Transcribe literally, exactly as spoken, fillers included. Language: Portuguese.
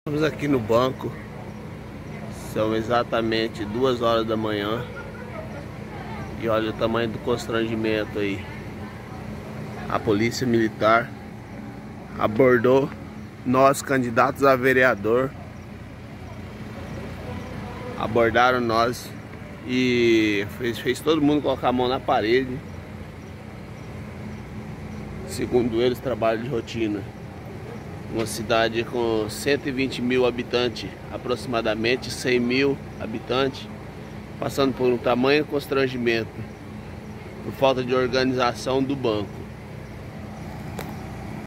Estamos aqui no banco, são exatamente duas horas da manhã e olha o tamanho do constrangimento aí. A polícia militar abordou nós, candidatos a vereador, abordaram nós e fez, fez todo mundo colocar a mão na parede. Segundo eles, trabalho de rotina. Uma cidade com cento e vinte mil habitantes, aproximadamente cem mil habitantes, passando por um tamanho constrangimento por falta de organização do banco.